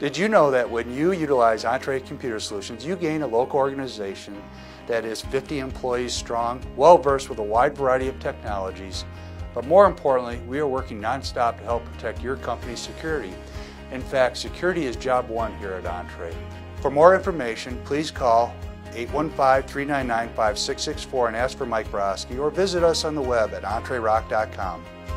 Did you know that when you utilize Entree Computer Solutions, you gain a local organization that is 50 employees strong, well-versed with a wide variety of technologies, but more importantly, we are working non-stop to help protect your company's security. In fact, security is job one here at Entree. For more information, please call 815-399-5664 and ask for Mike Broski, or visit us on the web at entrerock.com.